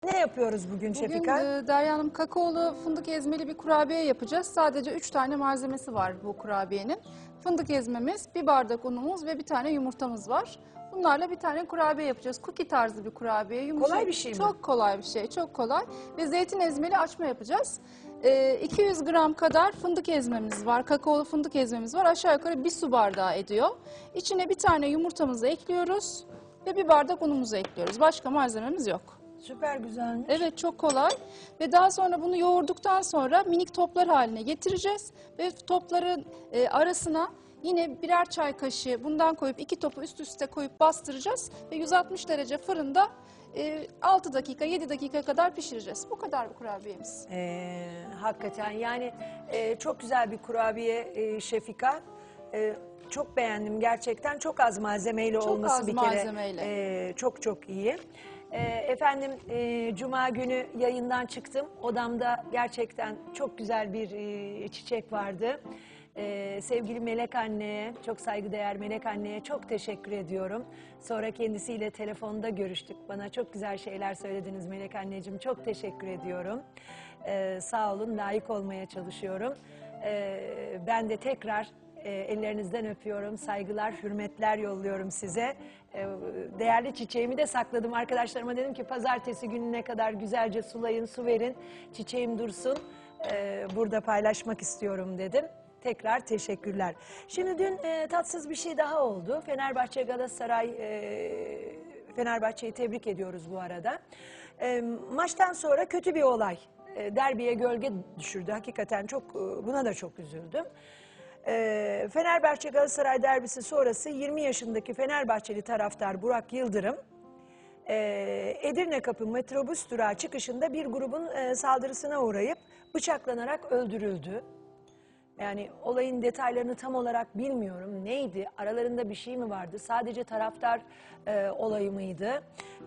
Ne yapıyoruz bugün Bugün Şefika? Derya Hanım kakaolu fındık ezmeli bir kurabiye yapacağız. Sadece 3 tane malzemesi var bu kurabiyenin. Fındık ezmemiz, bir bardak unumuz ve bir tane yumurtamız var. Bunlarla bir tane kurabiye yapacağız. Cookie tarzı bir kurabiye. Yumuşak, Kolay bir şey mi? Çok kolay bir şey, çok kolay. Ve zeytin ezmeli açma yapacağız. 200 gram kadar fındık ezmemiz var, kakaolu fındık ezmemiz var. Aşağı yukarı bir su bardağı ediyor. İçine bir tane yumurtamızı ekliyoruz ve bir bardak unumuzu ekliyoruz. Başka malzememiz yok. Süper güzelmiş. Evet, çok kolay ve daha sonra bunu yoğurduktan sonra minik toplar haline getireceğiz ve topların arasına yine birer çay kaşığı bundan koyup 2 topu üst üste koyup bastıracağız ve 160 derece fırında 6 dakika 7 dakika kadar pişireceğiz. Bu kadar bu kurabiyemiz. Hakikaten yani çok güzel bir kurabiye Şefika. Çok beğendim gerçekten. Çok az malzemeyle Çok olması az bir kere malzemeyle. çok çok iyi. Efendim Cuma günü yayından çıktım. Odamda gerçekten çok güzel bir çiçek vardı. Sevgili Melek Anne'ye, çok saygıdeğer Melek Anne'ye çok teşekkür ediyorum. Sonra kendisiyle telefonda görüştük. Bana çok güzel şeyler söylediniz Melek Anneciğim. Çok teşekkür ediyorum. Sağ olun, layık olmaya çalışıyorum. Ben de tekrar ellerinizden öpüyorum. Saygılar, hürmetler yolluyorum size. Değerli çiçeğimi de sakladım. Arkadaşlarıma dedim ki pazartesi gününe kadar güzelce sulayın, su verin. Çiçeğim dursun. Burada paylaşmak istiyorum dedim. Tekrar teşekkürler. Şimdi dün tatsız bir şey daha oldu. Fenerbahçe Galatasaray, Fenerbahçe'yi tebrik ediyoruz bu arada. Maçtan sonra kötü bir olay. Derbiye gölge düşürdü. Hakikaten çok buna da çok üzüldüm. Fenerbahçe Galatasaray derbisi sonrası 20 yaşındaki Fenerbahçeli taraftar Burak Yıldırım, Edirne Kapı metrobüs durağı çıkışında bir grubun saldırısına uğrayıp bıçaklanarak öldürüldü. Yani olayın detaylarını tam olarak bilmiyorum. Neydi? Aralarında bir şey mi vardı? Sadece taraftar olayı mıydı?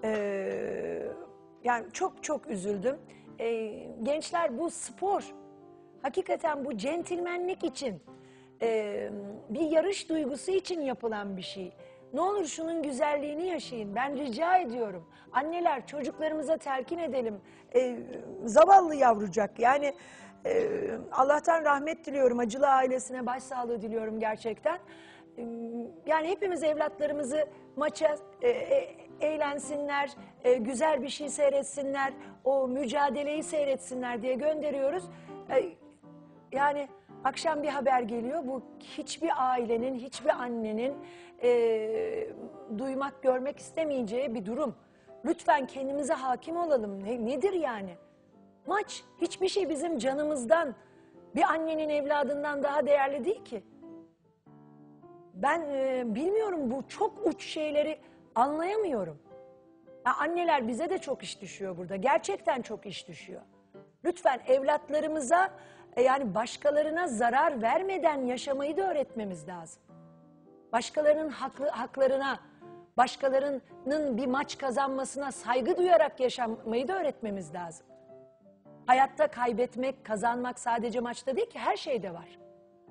Yani çok çok üzüldüm. Gençler bu spor. Hakikaten bu centilmenlik için, bir yarış duygusu için yapılan bir şey. Ne olur şunun güzelliğini yaşayın. Ben rica ediyorum. Anneler çocuklarımıza telkin edelim. Zavallı yavrucak yani... Allah'tan rahmet diliyorum, acılı ailesine başsağlığı diliyorum gerçekten. Yani hepimiz evlatlarımızı maça eğlensinler, güzel bir şey seyretsinler, o mücadeleyi seyretsinler diye gönderiyoruz. Yani akşam bir haber geliyor, bu hiçbir ailenin, hiçbir annenin duymak, görmek istemeyeceği bir durum. Lütfen kendimize hakim olalım. Nedir yani? Maç, hiçbir şey bizim canımızdan, bir annenin evladından daha değerli değil ki. Ben bilmiyorum, bu çok uç şeyleri anlayamıyorum. Ya anneler, bize de çok iş düşüyor burada. Gerçekten çok iş düşüyor. Lütfen evlatlarımıza yani başkalarına zarar vermeden yaşamayı da öğretmemiz lazım. Başkalarının haklarına, başkalarının bir maç kazanmasına saygı duyarak yaşamayı da öğretmemiz lazım. Hayatta kaybetmek, kazanmak sadece maçta değil ki, her şeyde var.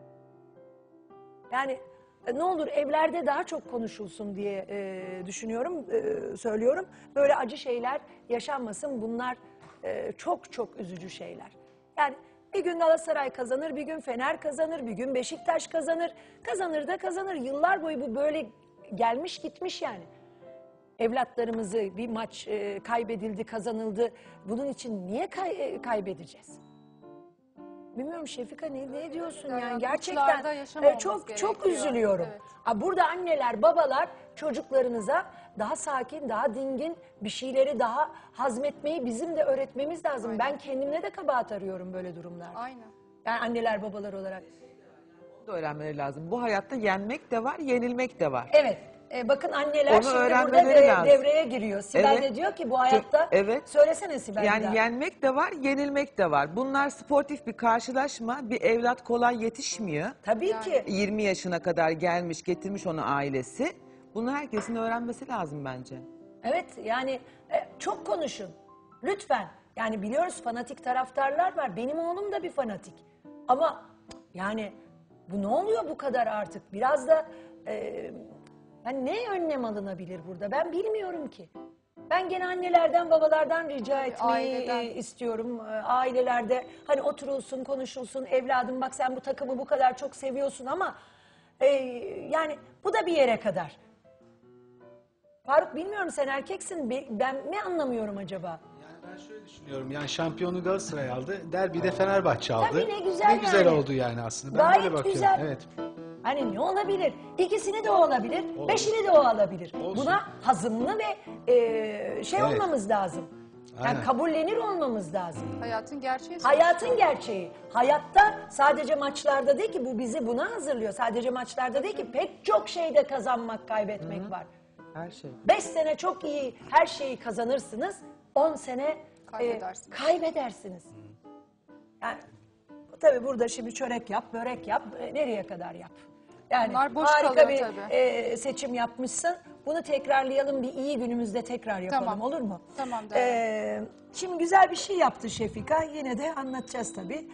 Yani ne olur evlerde daha çok konuşulsun diye düşünüyorum, söylüyorum. Böyle acı şeyler yaşanmasın, bunlar çok çok üzücü şeyler. Yani bir gün Galatasaray kazanır, bir gün Fener kazanır, bir gün Beşiktaş kazanır. Kazanır da kazanır. Yıllar boyu bu böyle gelmiş gitmiş yani. Evlatlarımızı bir maç kaybedildi, kazanıldı. Bunun için niye kaybedeceğiz? Bilmiyorum Şefika, ne diyorsun yani gerçekten çok üzülüyorum. Evet. Burada anneler, babalar çocuklarınıza daha sakin, daha dingin bir şeyleri daha hazmetmeyi bizim de öğretmemiz lazım. Aynen. Ben kendimde de kabahat arıyorum böyle durumlarda. Aynen. Yani anneler, babalar olarak. Da öğrenmeleri lazım. Bu hayatta yenmek de var, yenilmek de var. Evet. Bakın anneler Onu şimdi burada öğrenmeleri devreye giriyor. Sibel de diyor ki bu hayatta, söylesene Sibel. Yani yenmek de var, yenilmek de var. Bunlar sportif bir karşılaşma. Bir evlat kolay yetişmiyor. Tabii ki. 20 yaşına kadar gelmiş, getirmiş onu ailesi. Bunu herkesin öğrenmesi lazım bence. Evet, yani çok konuşun. Lütfen. Yani biliyoruz fanatik taraftarlar var. Benim oğlum da bir fanatik. Ama yani bu ne oluyor bu kadar artık? Biraz da... Yani ne önlem alınabilir burada? Ben bilmiyorum ki. Ben gene annelerden, babalardan rica etmeyi aileden. istiyorum. Ailelerde hani oturulsun, konuşulsun. Evladım bak sen bu takımı bu kadar çok seviyorsun ama yani bu da bir yere kadar. Faruk bilmiyorum sen erkeksin. Ben mi anlamıyorum acaba? Yani ben şöyle düşünüyorum. Yani şampiyonu Galatasaray aldı. Derbide Fenerbahçe aldı. Tabii ne güzel Ne güzel yani. oldu yani aslında. Ben Gayet böyle bakıyorum. güzel. Evet. Hani ne olabilir? İkisini de o alabilir, Olur. beşini de o alabilir. Olsun. Buna hazımlı ve şey Evet. olmamız lazım. Yani Aynen. kabullenir olmamız lazım. Hayatın gerçeği. Hayatın gerçeği. Hayatta sadece maçlarda değil ki bu bizi buna hazırlıyor. Sadece maçlarda değil ki pek çok şeyde kazanmak, kaybetmek var. Her şey. 5 sene çok iyi her şeyi kazanırsınız. 10 sene Kaybedersiniz. kaybedersiniz. Yani tabii burada şimdi çörek yap, börek yap, nereye kadar yap? Yani Bunlar boş harika kalıyor bir tabii. seçim yapmışsın. Bunu tekrarlayalım bir iyi günümüzde tekrar yapalım Tamam. olur mu? Tamam, Şimdi güzel bir şey yaptı Şefika. Yine de anlatacağız tabii.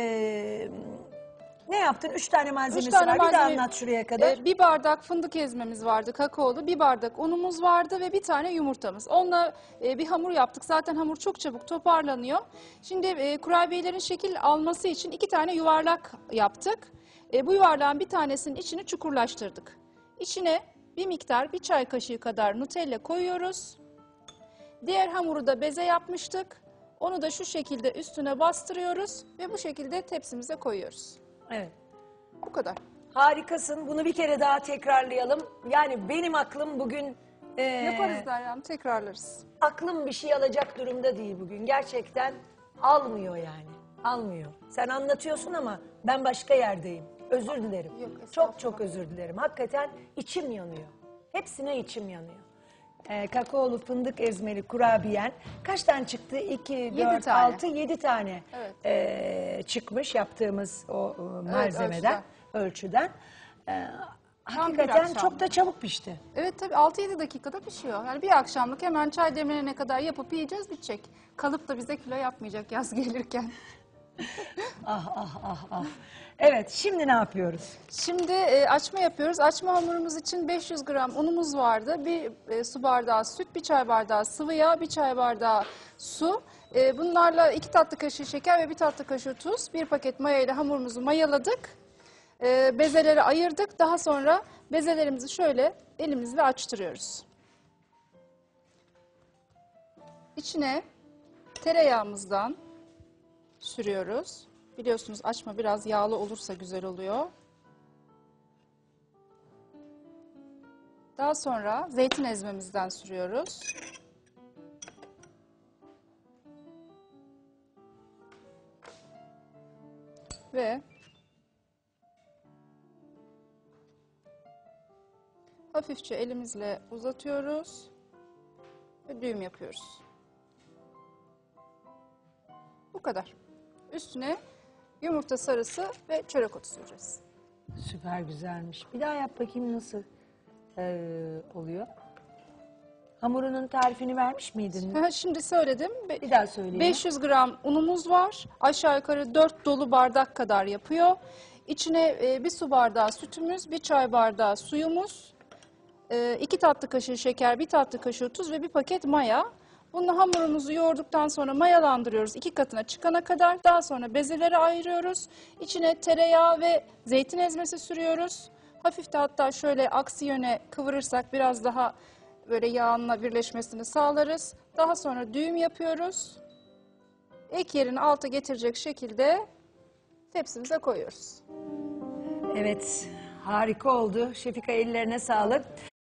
Ne yaptın? 3 tane malzemesi Üç tane var. Bir de malzeme- anlat şuraya kadar. Bir bardak fındık ezmemiz vardı, kakaolu. Bir bardak unumuz vardı ve bir tane yumurtamız. Onunla bir hamur yaptık. Zaten hamur çok çabuk toparlanıyor. Şimdi kurabiyelerin şekil alması için 2 tane yuvarlak yaptık. Bu yuvarlağın bir tanesinin içini çukurlaştırdık. İçine bir miktar, bir çay kaşığı kadar Nutella koyuyoruz. Diğer hamuru da beze yapmıştık. Onu da şu şekilde üstüne bastırıyoruz ve bu şekilde tepsimize koyuyoruz. Evet. Bu kadar. Harikasın. Bunu bir kere daha tekrarlayalım. Yani benim aklım bugün Yaparız Derya Hanım, tekrarlarız. aklım bir şey alacak durumda değil bugün. Gerçekten almıyor yani. Almıyor. Sen anlatıyorsun ama ben başka yerdeyim. Özür dilerim. Yok, estağfurullah. Çok çok özür dilerim. Hakikaten içim yanıyor. Hepsine içim yanıyor. Kakaolu fındık ezmeli kurabiyen kaç tane çıktı? 2, 4, tane. 6, 7 tane çıkmış yaptığımız o malzemeden, ölçüden. Hakikaten akşamlık. çok da çabuk pişti. Evet tabii 6-7 dakikada pişiyor. Yani bir akşamlık hemen çay demlenene kadar yapıp yiyeceğiz, bitecek. Kalıp da bize kilo yapmayacak yaz gelirken. Ah. Evet, şimdi ne yapıyoruz? Şimdi açma yapıyoruz. Açma hamurumuz için 500 gram unumuz vardı. Bir su bardağı süt, bir çay bardağı sıvı yağ, bir çay bardağı su. Bunlarla 2 tatlı kaşığı şeker ve 1 tatlı kaşığı tuz. 1 paket maya ile hamurumuzu mayaladık. Bezeleri ayırdık. Daha sonra bezelerimizi şöyle elimizle açtırıyoruz. İçine tereyağımızdan sürüyoruz. Biliyorsunuz açma biraz yağlı olursa güzel oluyor. Daha sonra zeytin ezmemizden sürüyoruz. Ve hafifçe elimizle uzatıyoruz ve düğüm yapıyoruz. Bu kadar. Üstüne yumurta sarısı ve çörek otu süreceğiz. Süper güzelmiş. Bir daha yap bakayım nasıl oluyor. Hamurunun tarifini vermiş miydin? Şimdi söyledim. Bir daha söyleyeyim. 500 gram unumuz var. Aşağı yukarı 4 dolu bardak kadar yapıyor. İçine bir su bardağı sütümüz, bir çay bardağı suyumuz, 2 tatlı kaşığı şeker, 1 tatlı kaşığı tuz ve 1 paket maya. Bunu hamurumuzu yoğurduktan sonra mayalandırıyoruz 2 katına çıkana kadar. Daha sonra bezeleri ayırıyoruz. İçine tereyağı ve zeytin ezmesi sürüyoruz. Hafif de hatta şöyle aksi yöne kıvırırsak biraz daha böyle yağınla birleşmesini sağlarız. Daha sonra düğüm yapıyoruz. Ek yerini alta getirecek şekilde tepsimize koyuyoruz. Evet, harika oldu. Şefika ellerine sağlık.